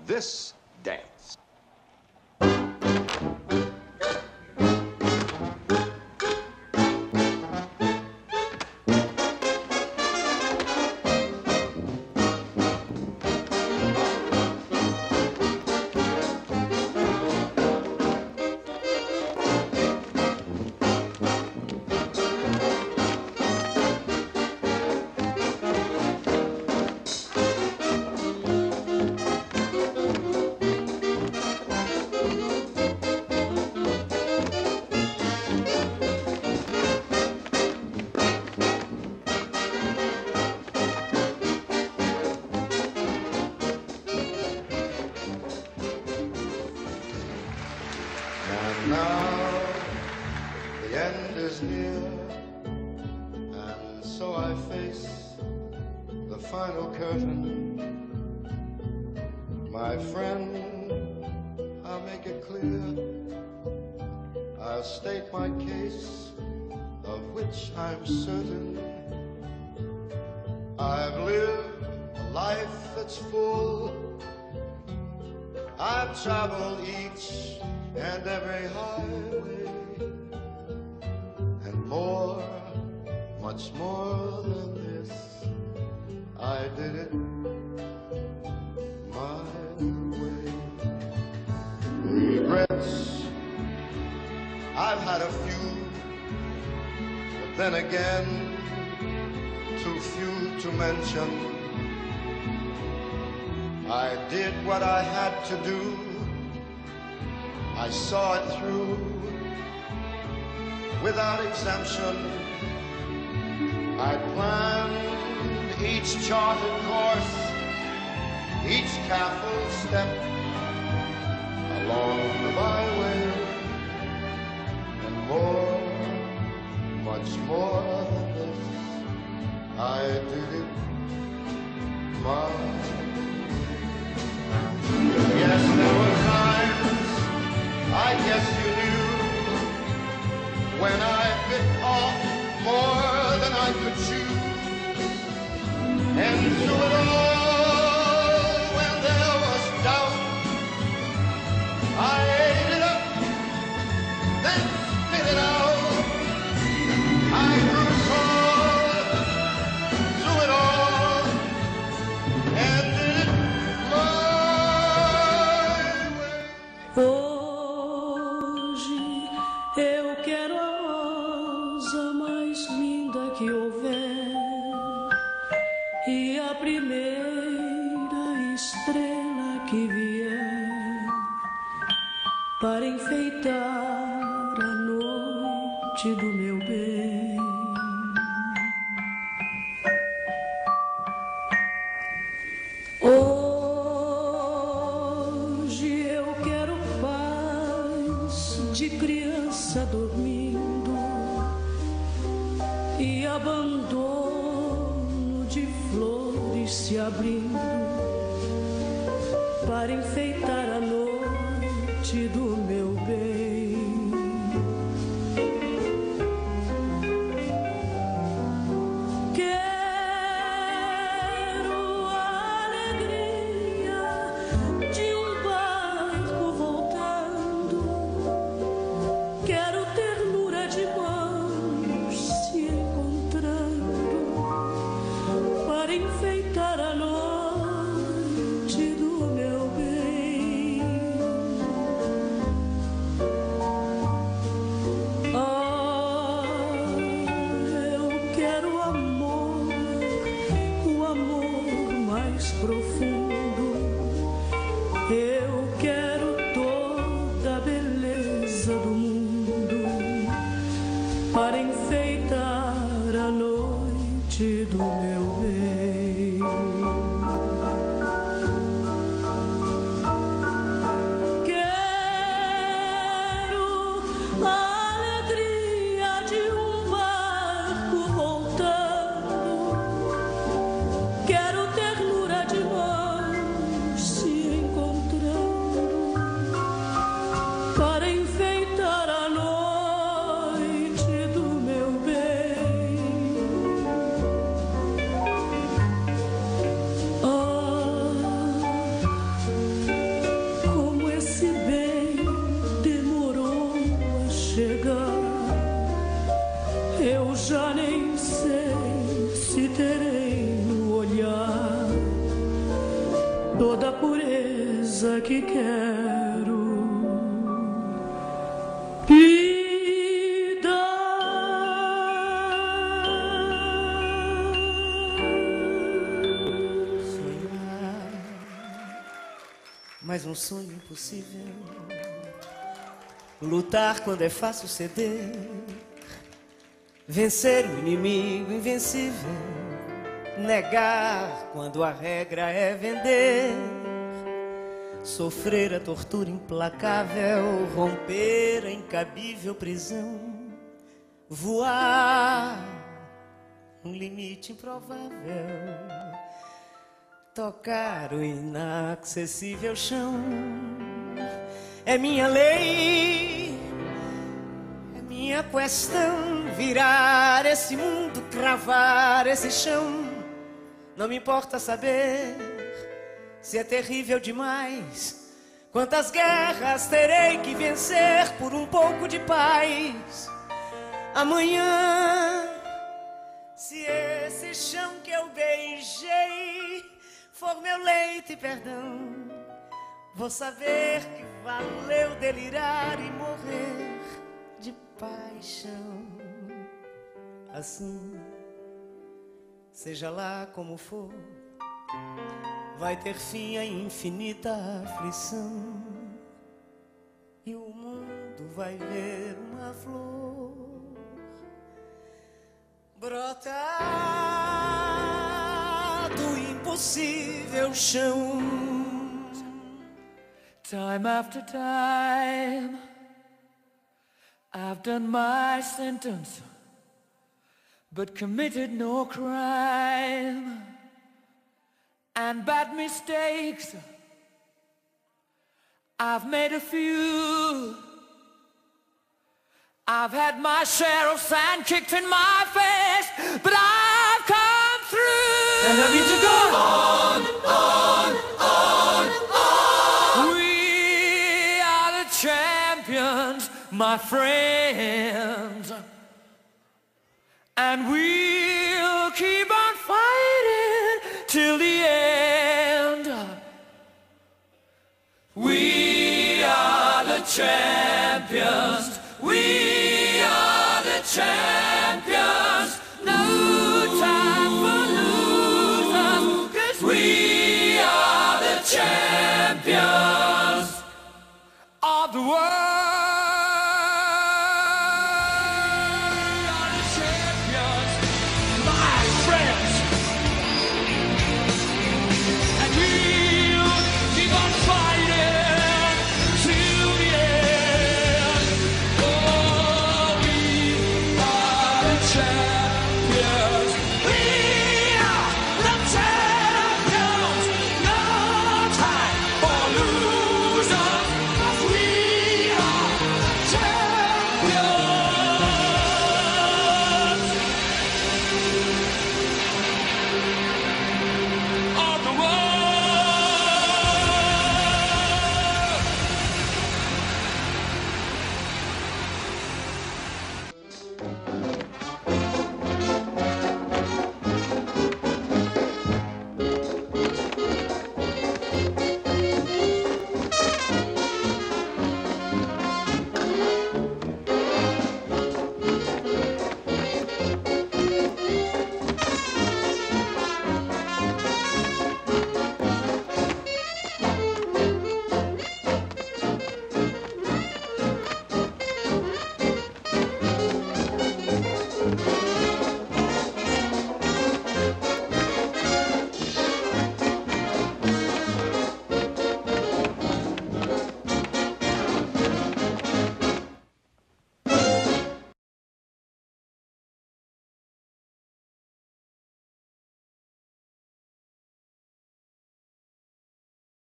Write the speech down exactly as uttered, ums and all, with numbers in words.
this dance. And now the end is near, and so I face the final curtain. My friend, I'll make it clear, I'll state my case, of which I'm certain. I've lived a life that's full, I've traveled each and every highway, and more, much more than this, I did it my way. Regrets, I've had a few, but then again, too few to mention. I did what I had to do, I saw it through without exemption. I planned each charted course, each careful step along the byway, and more, much more than this, I did it my way. Yes, there were times, I guess you knew, when I bit off more than I could chew. And through it all, when there was doubt, I ate it up, then spit it out. I grew tall through it all, and did it my way. Hoje eu quero a rosa mais linda que houver e a primeira estrela que vier para enfeitar a noite do meu bem. Hoje eu quero paz de criança dormindo e abandono de flores se abrindo para enfeitar a noite do meu bem. Quero a alegria de um barco voltando, quero ternura de mãos se encontrando para enfeitar a noite do meu bem. pureza que quero. Vida, sonhar, mas um sonho impossível. Lutar quando é fácil ceder, vencer o inimigo invencível, negar quando a regra é vender, sofrer a tortura implacável, romper a incabível prisão, voar um limite improvável, tocar o inacessível chão. É minha lei, é minha questão, virar esse mundo, cravar esse chão. Não me importa saber se é terrível demais, quantas guerras terei que vencer por um pouco de paz. Amanhã, se esse chão que eu beijei for meu leito e perdão, vou saber que valeu delirar e morrer de paixão. Assim, seja lá como for, vai ter fim a infinita aflição, e o mundo vai ver uma flor brotar do impossível chão. Time after time, I've done my sentence, but committed no crime. And bad mistakes, I've made a few. I've had my share of sand kicked in my face, but I've come through. And I need to go on, on, on, on. We are the champions, my friends, and we'll keep on fighting till the end. We are the champions. We are the champions.